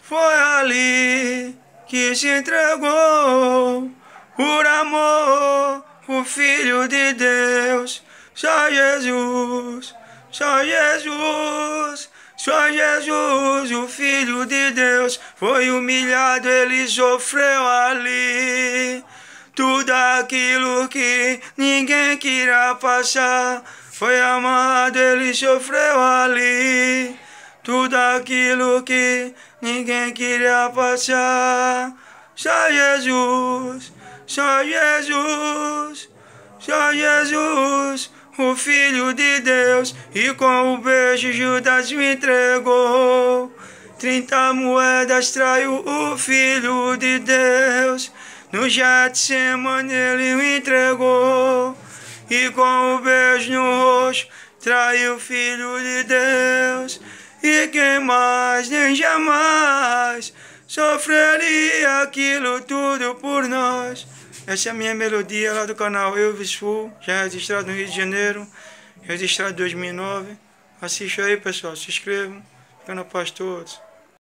Foi ali que se entregou por amor, o Filho de Deus. Só Jesus, só Jesus, só Jesus, o Filho de Deus. Foi humilhado, ele sofreu ali tudo aquilo que ninguém queria passar. Foi amado, ele sofreu ali tudo aquilo que ninguém queria passar. Só Jesus, só Jesus, só Jesus, o Filho de Deus. E com o beijo Judas me entregou. 30 moedas traiu o Filho de Deus. No Getsemane ele me entregou. E com o beijo no rosto traiu o Filho de Deus. E quem mais nem jamais sofreria aquilo tudo por nós. Essa é a minha melodia lá do canal Elvis Full, já registrado no Rio de Janeiro, registrado em 2009. Assiste aí, pessoal, se inscrevam, fica na paz todos.